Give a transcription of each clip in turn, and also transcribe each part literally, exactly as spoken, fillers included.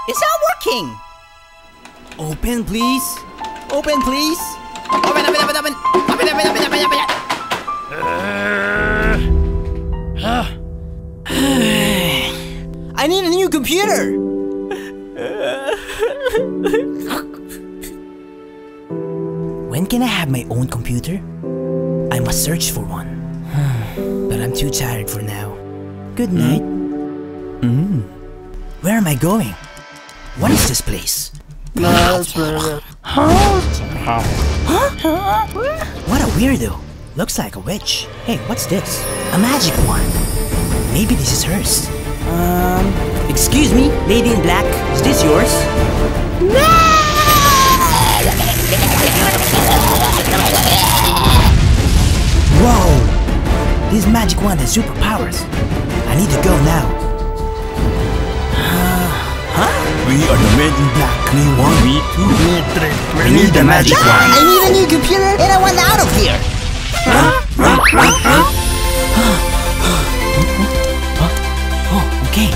It's not working! Open, please. Open, please. Open, open, open, open. Open, open, open, open, open. Uh, I need a new computer. When can I have my own computer? I must search for one. But I'm too tired for now. Good night. Mm. Where am I going? What is this place? Huh? What a weirdo. Looks like a witch. Hey, what's this? A magic wand. Maybe this is hers. Um, excuse me, lady in black. Is this yours? Whoa! This magic wand has superpowers. I need to go now. Uh, huh? We are the men in black. We want me to. I need the magic wand. I need a new computer and I want out of here. Huh? Huh? Huh? Huh? Oh, okay.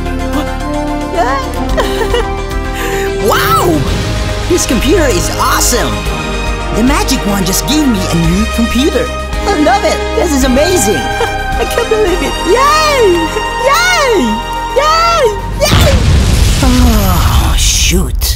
Wow! This computer is awesome! The magic wand just gave me a new computer. I love it! This is amazing! I can't believe it! Yay! Yay! Yay! Yay! Oh, shoot.